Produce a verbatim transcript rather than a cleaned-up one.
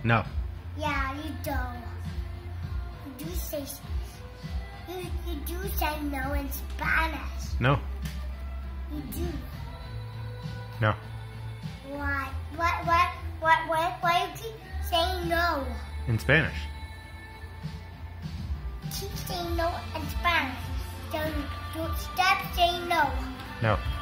No. Yeah, you do. You do say you, you do say no in Spanish. No. You do. No. Why? What? What? What? Why? Why you keep saying no? In Spanish. Keep saying no in Spanish. Don't, don't stop saying no. No.